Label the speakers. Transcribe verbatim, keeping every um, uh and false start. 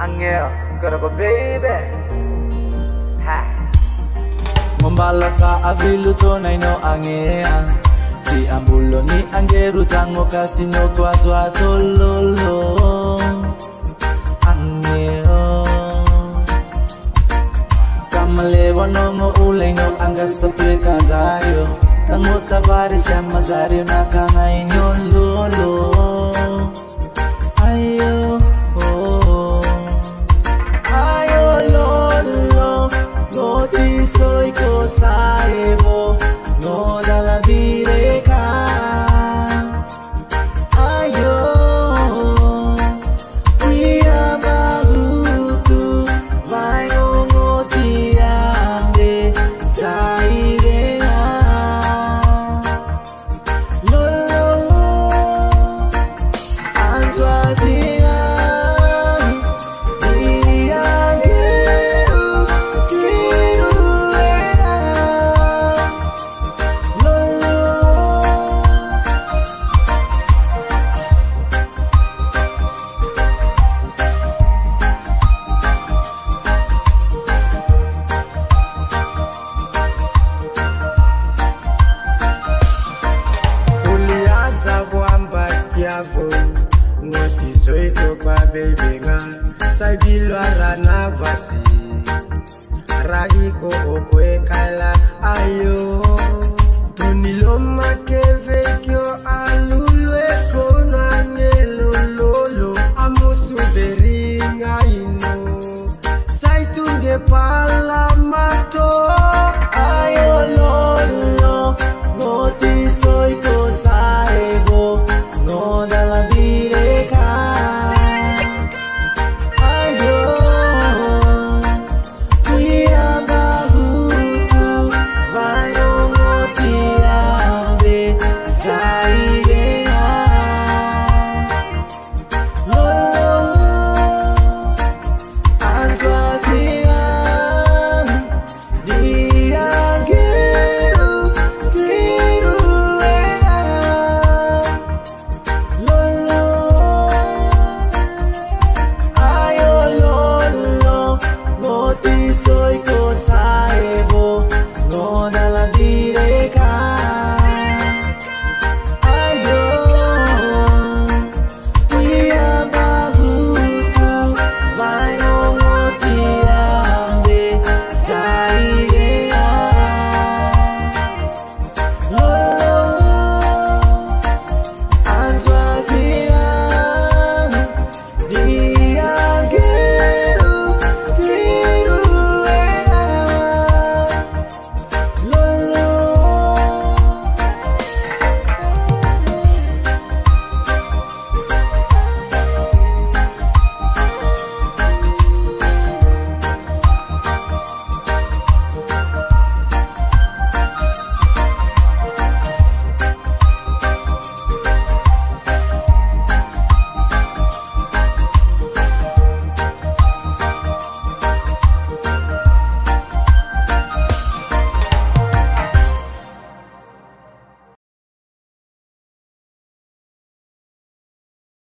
Speaker 1: Angel, gotta go baby. Ha.
Speaker 2: Ngombala sa avilu to na ino angea. Di ambulo ni angeru tango kasino kwa swato lolo. Angeo. Kamalewa nongo ule no anga sape kazario. Tango tabari siya mazario na kangai nyo lolo. Ayo. Soy cosa evo, no da la vireca. Ayo, kuya bahutu, vai ngongo tiambe, sairenga. Lolo, anzwati. Ngoti soy to kwa baby nga sai bilwa rana vasi ragi ko opwe kala ayo tunilo make